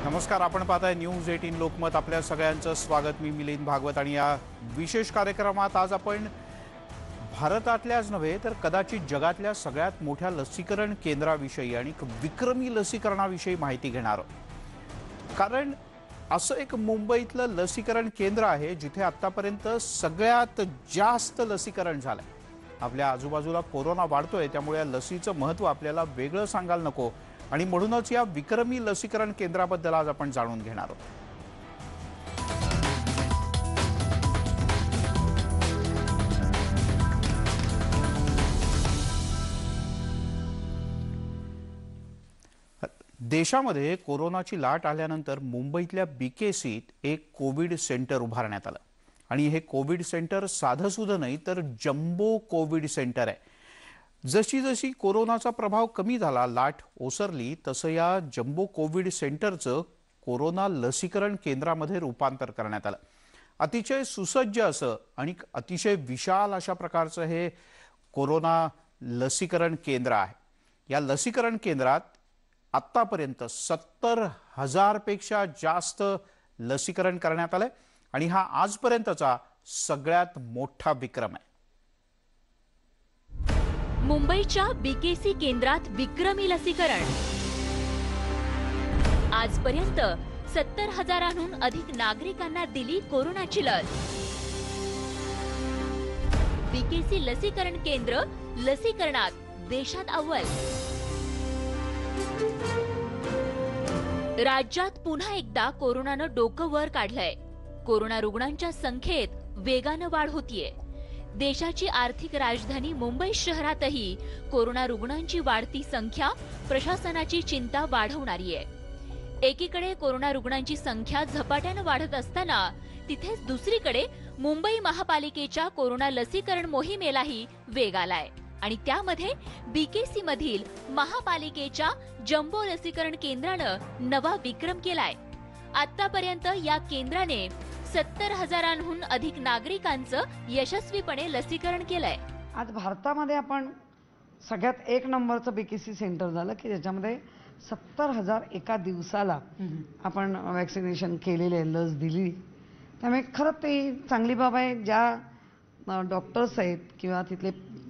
नमस्कार, आपण पाहताय न्यूज 18 लोकमत। आपल्या सगळ्यांचं स्वागत। मी मिलिंद भागवत आणि या विशेष कार्यक्रमात आज आपण भारतातल्याच नव्हे तर कदाचित जगातल्या सगळ्यात मोठ्या लसीकरण केंद्राविषयी आणि विक्रमी लसीकरणाविषयी माहिती घेणार आहोत। कारण असं एक मुंबईतलं लसीकरण केंद्र आहे जिथे आतापर्यंत सगळ्यात जास्त लसीकरण झालंय। आपल्या आजूबाजूला कोरोना वाढतोय, त्यामुळे या लसीचं महत्त्व आपल्याला वेगळं सांगायला नको आणि म्हणूनच या विक्रमी लसीकरण केंद्राबद्दल आज आपण जाणून घेणार आहोत। देशामध्ये कोरोनाची लाट आल्यानंतर मुंबईतल्या बीकेसीत एक कोविड सेंटर उभारण्यात आलं आणि हे कोविड सेंटर साधं सुद्धा नाही तर जम्बो कोविड सेंटर आहे। जशी जशी कोरोनाचा प्रभाव कमी झाला, लाट ओसरली, तसं या जम्बो कोविड सेंटरचं कोरोना लसीकरण केंद्रामध्ये रूपांतर करण्यात आलं। अतिशय सुसज्ज असं आणि अतिशय विशाल अशा प्रकारचं हे कोरोना लसीकरण केंद्र आहे। या लसीकरण केंद्रात आतापर्यंत 70,000 पेक्षा जास्त लसीकरण करण्यात आलंय आणि हा आजपर्यंतचा सगळ्यात मोठा विक्रम आहे। मुंबईच्या बीकेसी केंद्रात विक्रमी लसीकरण। आजपर्यंत 70,000हून अधिक नागरिकांना दिली कोरोनाची लस। बीकेसी लसीकरण केंद्र लसीकरणात देशात अव्वल। राज्यात पुन्हा एकदा कोरोनानं डोकं वर काढलंय। कोरोना रुग्णांच्या संख्येत वेगानं वाढ होतीये। देशाची आर्थिक राजधानी मुंबई शहरातही कोरोना रुग्णांची वाढती संख्या प्रशासनाची चिंता वाढवणारी आहे। एकीकडे कोरोना रुग्णांची संख्या झपाट्यानं वाढत असताना तिथेच दुसरीकडे मुंबई महापालिकेच्या कोरोना लसीकरण मोहिमेलाही वेग आलाय आणि त्यामध्ये बीकेसी मधील महापालिकेच्या जम्बो लसीकरण केंद्रानं नवा विक्रम केलाय। आतापर्यंत या केंद्राने 70,000हून अधिक नागरिकांचं यशस्वीपणे लसीकरण केलंय। आज भारतामध्ये आपण सगळ्यात एक नंबरचं बीकेसी सेंटर झालं की ज्याच्यामध्ये 70,000 एका दिवसाला आपण वॅक्सिनेशन केलेले, लस दिली। त्यामुळे खरं ते चांगली बाब आहे। ज्या डॉक्टर्स आहेत किंवा तिथले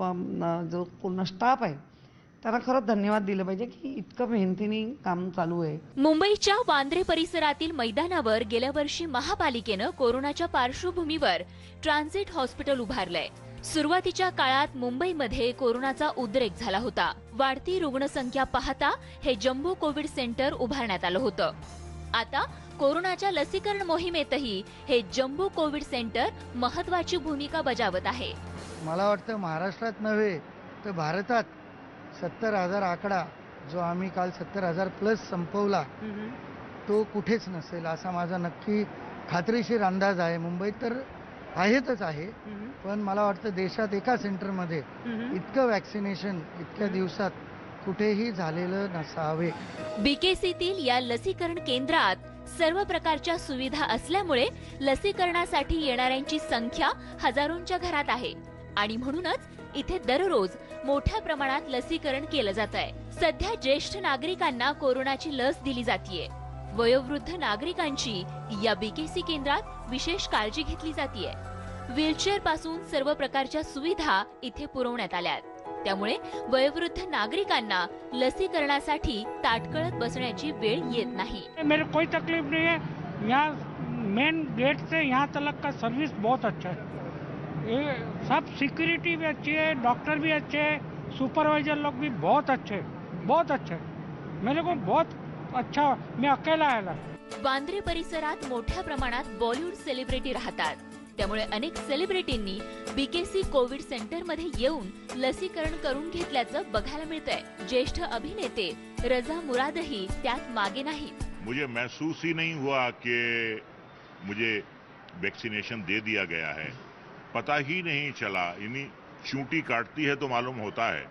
जो पूर्ण स्टाफ आहे त्यांना खरंच धन्यवाद दिले पाहिजे की इतकं मेहनतीने काम चालू आहे। मुंबईच्या वांद्रे परिसरातील मैदानावर गेल्या वर्षी महापालिकेनं कोरोनाच्या पार्श्वभूमीवर ट्रान्झिट हॉस्पिटल उभारलंय। सुरुवातीच्या काळात मुंबईमध्ये कोरोनाचा उद्रेक झाला होता। वाढती रुग्णसंख्या पाहता हे जम्बो कोविड सेंटर उभारण्यात आलं होतं। आता कोरोनाच्या लसीकरण मोहिमेतही हे जम्बो कोविड सेंटर महत्त्वाची भूमिका बजावत आहे। मला वाटतं महाराष्ट्रात नव्हे तर भारतात 70,000 आकडा जो आम्ही काल 70,000 प्लस संपवला तो कुठेच नसेल असा माझा नक्की खात्रीशीर अंदाज आहे। मुंबईत तर आहेतच आहे, पण मला वाटतं देशात एका सेंटरमध्ये इतकं वॅक्सिनेशन इतक्या दिवसात कुठेही झालेलं नसावे। बीकेसीतील या लसीकरण केंद्रात सर्व प्रकारच्या सुविधा असल्यामुळे लसीकरणासाठी येणाऱ्यांची संख्या हजारोंच्या घरात आहे आणि म्हणूनच इथे दररोज मोठ्या प्रमाणात लसीकरण केलं जात आहे। सध्या ज्येष्ठ नागरिकांना कोरोनाची लस दिली जातीये। वयोवृद्ध नागरिकांची या बीकेसी केंद्रात विशेष काळजी घेतली जातीये। व्हीलचेअर पासून सर्व प्रकारच्या सुविधा इथे पुरवण्यात आल्यात, त्यामुळे वयोवृद्ध नागरिकांना लसीकरणासाठी ताटकळत बसण्याची वेळ येत नाही। मेरे कोई तकलीफ नहीं है। यहाँ मेन गेट से यहाँ तक का सर्विस बहुत अच्छा है। ये सब सिक्योरिटी भी अच्छी है, डॉक्टर भी अच्छे हैं, सुपरवाइजर लोग भी बहुत अच्छे हैं। मेरे को बहुत अच्छा, मैं अकेला आया। वांद्रे परिसरात मोठ्या प्रमाणात बॉलिवूड सेलिब्रिटी राहतात, त्यामुळे अनेक सेलिब्रिटींनी बीकेसी कोविड सेंटरमध्ये येऊन लसीकरण करून घेतल्याचं बघायला मिळतंय। ज्येष्ठ अभिनेते रजा मुरादही त्यात मागे नाहीत। मुझे महसूस ही नहीं हुआ कि मुझे वैक्सीनेशन दे दिया गया है, पता ही नहीं चला। यानी चूंटी काटती है तो मालूम होता है,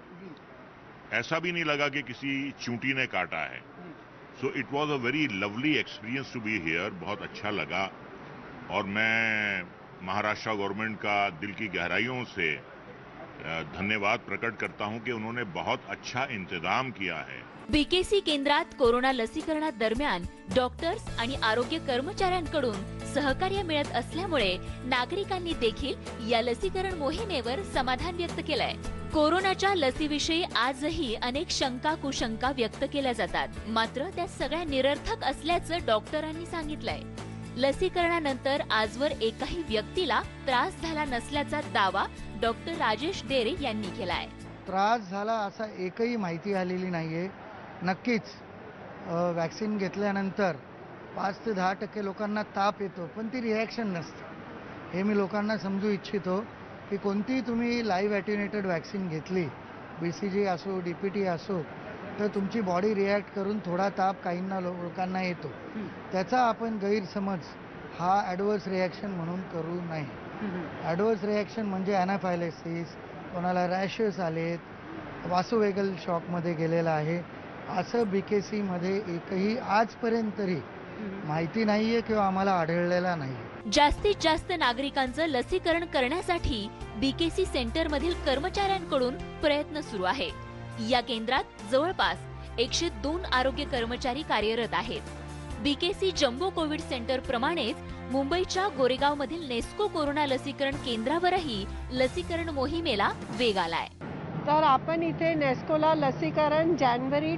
ऐसा भी नहीं लगा कि किसी चूंटी ने काटा है। So it was a very lovely experience to be here. बहुत अच्छा लगा और मैं महाराष्ट्र गवर्नमेंट का दिल की गहराइयों से धन्यवाद प्रकट करता हूं कि उन्होंने बहुत अच्छा इंतजाम किया है। बीकेसी केंद्रात कोरोना लसीकरणादरम्यान डॉक्टर्स आणि आरोग्य कर्मचाऱ्यांकडून सहकार्य मिळत असल्यामुळे नागरिकांनी देखील या लसीकरण मोहिमेवर समाधान व्यक्त केलंय। कोरोनाच्या लसीविषयी आजही अनेक शंका कुशंका व्यक्त केल्या जातात, मात्र त्या सगळ्या निरर्थक असल्याचं डॉक्टरांनी सांगितलंय। लसीकरणानंतर आजवर एकाही व्यक्तीला त्रास झाला नसल्याचा दावा डॉक्टर राजेश डेरे यांनी केलाय। त्रास झाला असा एकही माहिती आलेली नाहीये। नक्कीच वॅक्सिन घेतल्यानंतर 5 ते 10% लोकांना ताप येतो, पण ती रिॲक्शन नसते। हे मी लोकांना समजू इच्छितो की कोणतीही तुम्ही लाईव्ह ॲटेन्युएटेड वॅक्सिन घेतली, BCG असो DPT असो, तर तुमची बॉडी रिॲक्ट करून थोडा ताप काहींना लोकांना येतो। त्याचा आपण गैरसमज हा ॲडवर्स रिॲक्शन म्हणून करू नये। ॲडवर्स रिॲक्शन म्हणजे ॲनाफायलेसिस, कोणाला रॅशेस आलेत, वासोवेगल शॉकमध्ये गेलेला आहे, असं BKC मध्ये एकही आजपर्यंत तरी माहिती नाहीये किंवा आम्हाला आढळलेला नाही। जास्तीत जास्त नागरिकांचं लसीकरण करण्यासाठी बीकेसी सेंटर मधील कर्मचाऱ्यांकडून प्रयत्न सुरू आहे। या केंद्रात जवळपास 102 आरोग्य कर्मचारी कार्यरत आहेत। बीकेसी जम्बो कोविड सेंटर प्रमाणेच मुंबईच्या गोरेगाव मधील नेस्को कोरोना लसीकरण केंद्रावरही लसीकरण मोहिमेला वेग आलाय। तर आपण इथे नेस्कोला लसीकरण जानेवारी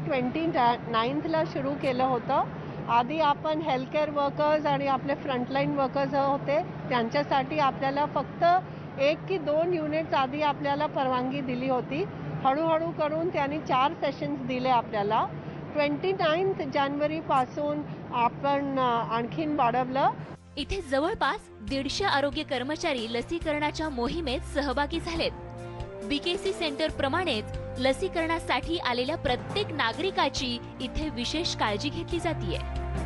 29ला सुरू केलं होतं। आधी आपण हेल्थकेअर वर्कर्स आणि आपले फ्रंटलाईन वर्कर्स होते, त्यांच्यासाठी आपल्याला फक्त 1 की 2 युनिट्स आधी आपल्याला परवानगी दिली होती। हळूहळू करून त्यांनी 4 सेशन्स दिले आपल्याला। 29 जानेवारी पासून आपण आणखीन वाढवलं। इथे जवळपास 150 आरोग्य कर्मचारी लसीकरणाच्या मोहिमेत सहभागी झालेत। बीकेसी सेंटर प्रमाणेच लसीकरणासाठी आलेल्या प्रत्येक नागरिकाची इथे विशेष काळजी घेतली जातीये।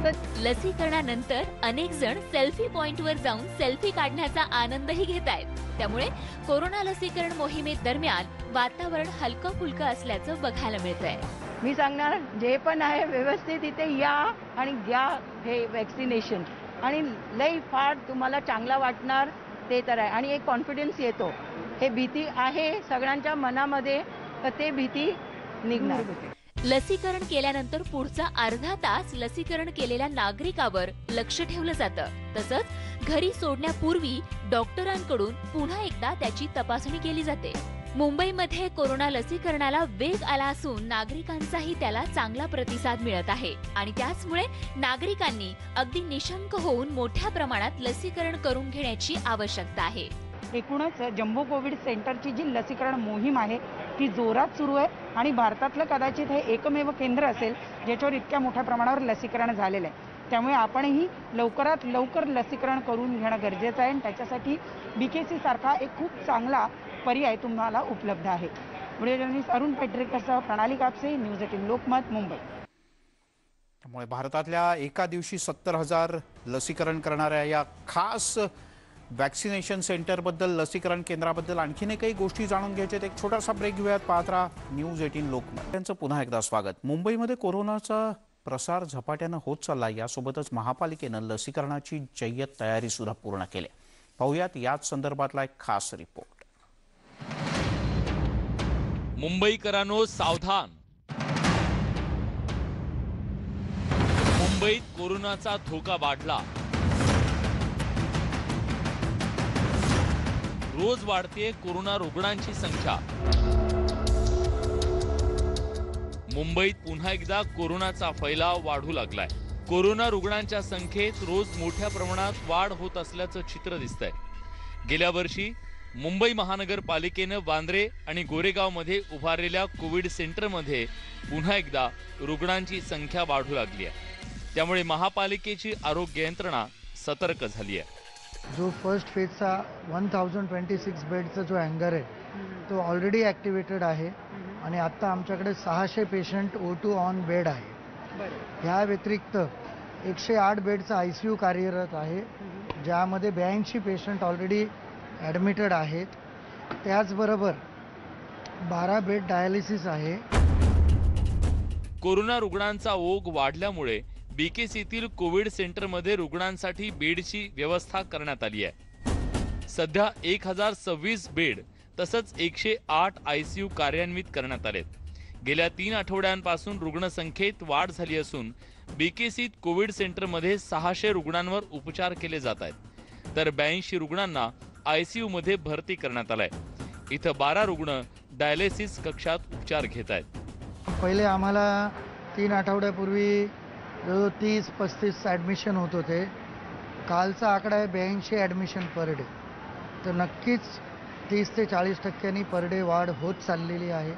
लसीकरणानंतर अनेक जण सेल्फी पॉइंटवर जाऊन सेल्फी काढण्याचा आनंदही घेत आहेत। त्यामुळे कोरोना लसीकरण मोहिमेदरम्यान वातावरण हलकं फुलकं असल्याचं बघायला मिळतंय। मी सांगणार, जे पण आहे व्यवस्थित इथे या आणि घ्या हे वॅक्सिनेशन, आणि लई फार तुम्हाला चांगला वाटणार ते तर आहे, आणि एक कॉन्फिडन्स येतो। हे भीती आहे सगळ्यांच्या मनामध्ये, तर ते भीती निघणार। लसीकरण केल्यानंतर पुढचा अर्धा तास लसीकरण केलेल्या नागरिकावर लक्ष ठेवलं जातं। तसंच घरी सोडण्यापूर्वी डॉक्टरांकडून पुन्हा एकदा त्याची तपासणी केली जाते। मुंबईमध्ये कोरोना लसीकरणाला वेग आला असून नागरिकांचाही त्याला चांगला प्रतिसाद मिळत आहे, आणि त्याचमुळे नागरिकांनी अगदी निशंक होऊन मोठ्या प्रमाणात लसीकरण करून घेण्याची आवश्यकता आहे। एकूणच जम्बो कोविड सेंटरची जी लसीकरण मोहीम आहे ती जोरात सुरू आहे, आणि भारतातलं कदाचित हे एकमेव केंद्र असेल ज्याच्यावर इतक्या मोठ्या प्रमाणावर लसीकरण झालेलं आहे। त्यामुळे आपणही लवकरात लवकर लसीकरण करून घेणं गरजेचं आहे, आणि त्याच्यासाठी बीकेसी सारखा एक खूप चांगला पर्याय तुम्हाला उपलब्ध आहे। व्हिडिओ जर्नलिस्ट अरुण पेटरेकरसह प्रणाली कापसे, न्यूज 18 लोकमत, मुंबई। त्यामुळे भारतातल्या एका दिवशी 70,000 लसीकरण करणाऱ्या या खास वॅक्सिनेशन सेंटरबद्दल, लसीकरण केंद्राबद्दल आणखीन काही गोष्टी जाणून घ्यायच्यात। एक छोटासा ब्रेक घेऊयात, पाहत राहा न्यूज 18 लोकमत। त्यांचं पुन्हा एकदा स्वागत। मुंबईमध्ये कोरोनाचा प्रसार झपाट्यानं होत चालला, यासोबतच महापालिकेनं लसीकरणाची जय्यत तयारी सुद्धा पूर्ण केली। पाहूयात याच संदर्भातला एक खास रिपोर्ट। मुंबईकरांनो सावधान, मुंबईत कोरोनाचा धोका वाढला। रोज वाढते कोरोना रुग्णांची संख्या। मुंबईत पुन्हा एकदा कोरोनाचा फैलाव वाढू लागलाय। कोरोना रुग्णांच्या संख्येत रोज मोठ्या प्रमाणात वाढ होत असल्याचं चित्र दिसतंय। गेल्या वर्षी मुंबई महानगरपालिकेनं वांद्रे आणि गोरेगावमध्ये उभारलेल्या कोविड सेंटरमध्ये पुन्हा एकदा रुग्णांची संख्या वाढू लागली आहे। त्यामुळे महापालिकेची आरोग्य यंत्रणा सतर्क झाली आहे। जो फर्स्ट फेजचा 1026 बेडचा जो हँगर आहे तो ऑलरेडी ॲक्टिवेटेड आहे, आणि आता आमच्याकडे 600 पेशंट O2 ऑन बेड आहे। ह्या व्यतिरिक्त 108 बेडचा ICU कार्यरत आहे, ज्यामध्ये 82 पेशंट ऑलरेडी ॲडमिटेड आहेत। त्याचबरोबर 12 बेड डायलिसिस आहे। कोरोना रुग्णांचा ओघ वाढल्यामुळे बीकेसीतील कोविड सेंटरमध्ये रुग्णांसाठी बेडची व्यवस्था करण्यात आली आहे। सध्या 1026 बेड तसंच 108 ICU कार्यान्वित करण्यात आलेत. गेल्या 3 आठवड्यांपासून रुग्णसंख्येत वाढ झाली असून बीकेसीत कोविड सेंटरमध्ये 600 रुग्णांवर उपचार केले जात आहेत, तर 82 रुग्णांना ICU मध्ये भरती करण्यात आलंय. इथं 12 रुग्ण डायलिसिस कक्षात उपचार घेत आहेत. पहिले आम्हाला 3 आठवड्यापूर्वी 30-35 ॲडमिशन होत होते. कालचा आकडा आहे 82 ॲडमिशन पर डे. तर नक्कीच 30 ते 40% पर डे वाढ होत चाललेली आहे.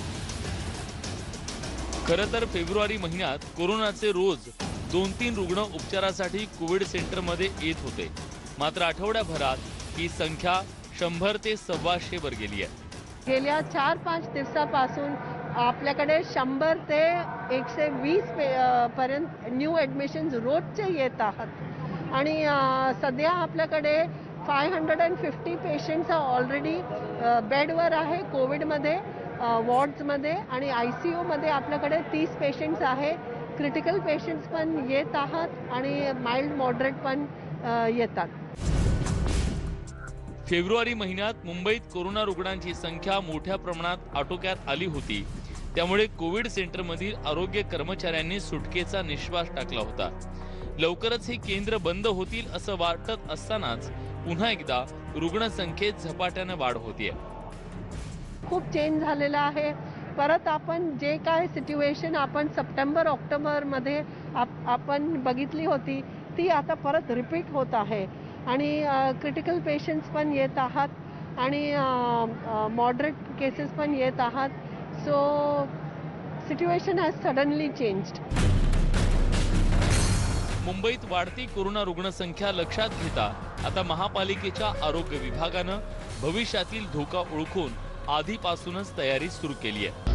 खरं तर फेब्रुवारी महिन्यात कोरोनाचे रोज 2-3 रुग्ण उपचारासाठी कोविड सेंटरमध्ये येत होते. मात्र आठवड्याभरात ही संख्या 100 ते 125 वर गेली आहे. गेल्या 4-5 दिवसापासून आपल्याकडे 100 ते 120 पर्यंत न्यू ॲडमिशन्स रोजचे येत आहात आणि सध्या आपल्याकडे 550 पेशंट्स ऑलरेडी बेडवर आहे कोविडमध्ये, वॉर्ड्समध्ये, आणि ICUमध्ये आपल्याकडे 30 पेशंट्स आहे. क्रिटिकल पेशंट्स पण येत आहात आणि माइल्ड मॉडरेट पण येतात. फेब्रुवारी महिन्यात मुंबईत कोरोना रुग्णांची संख्या मोठ्या प्रमाणात आटोक्यात आली होती. त्यामुळे कोविड सेंटरमधील आरोग्य कर्मचाऱ्यांनी सुटकेचा निश्वास टाकला होता. लवकरच हे केंद्र बंद होतील असं वाटत असतानाच पुन्हा एकदा रुग्णसंख्येत झपाट्याने वाढ होतीये. खूप चेंज झालेला आहे. परत आपण जे काय सिच्युएशन आपण सप्टेंबर-ऑक्टोबरमध्ये आपण बघितली होती ती आता परत रिपीट होत आहे आणि क्रिटिकल पेशंट्स पण येत आहात आणि मॉडरेट केसेस पण येत आहात. So situation has suddenly changed. मुंबईत वाढती कोरोना रुग्णसंख्या लक्षात घेता आता महापालिकेच्या आरोग्य विभागानं भविष्यातील धोका ओळखून आधीपासूनच तयारी सुरू केली आहे.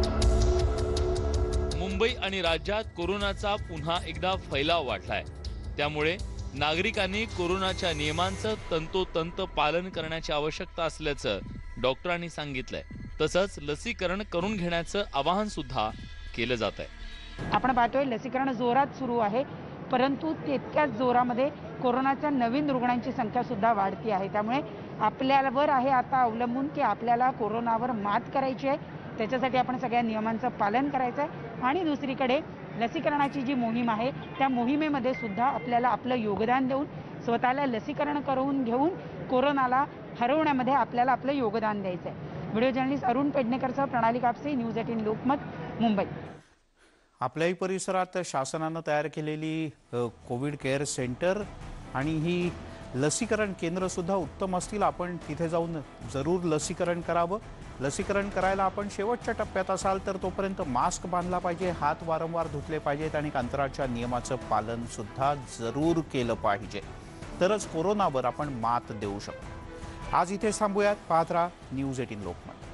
मुंबई आणि राज्यात कोरोनाचा पुन्हा एकदा फैलाव वाढलाय. त्यामुळे नागरिकांनी कोरोनाच्या नियमांचं तंतोतंत पालन करण्याची आवश्यकता असल्याचं डॉक्टरांनी सांगितलंय. तसंच लसीकरण करून घेण्याचं आवाहन सुद्धा केलं जात आहे. आपण पाहतोय लसीकरण जोरात सुरू आहे, परंतु तितक्याच जोरामध्ये कोरोनाच्या नवीन रुग्णांची संख्या सुद्धा वाढती आहे. त्यामुळे आपल्यावर आहे आता अवलंबून की आपल्याला कोरोनावर मात करायची आहे. त्याच्यासाठी आपण सगळ्या नियमांचं पालन करायचं आहे आणि दुसरीकडे लसीकरणाची जी मोहीम आहे त्या मोहिमेमध्ये सुद्धा आपल्याला आपलं योगदान देऊन स्वतःला लसीकरण करून घेऊन कोरोनाला हरवण्यामध्ये आपल्याला आपलं योगदान द्यायचं आहे. व्हिडिओ जर्नलिस्ट अरुण पेडणेकरसह प्रणाली कापसे, न्यूज 18 लोकमत, मुंबई. आपल्याही परिसरात शासनानं तयार केलेली कोविड केअर सेंटर आणि ही लसीकरण केंद्र सुद्धा उत्तम असतील. आपण तिथे जाऊन जरूर लसीकरण करावं. लसीकरण करायला आपण शेवटच्या टप्प्यात असाल तर तोपर्यंत मास्क बांधला पाहिजे, हात वारंवार धुतले पाहिजेत आणि अंतराच्या नियमाचं पालन सुद्धा जरूर केलं पाहिजे. तरच कोरोनावर आपण मात देऊ शकतो. आज इथे थांबूयात. पाहत राहा न्यूज 18 लोकमत.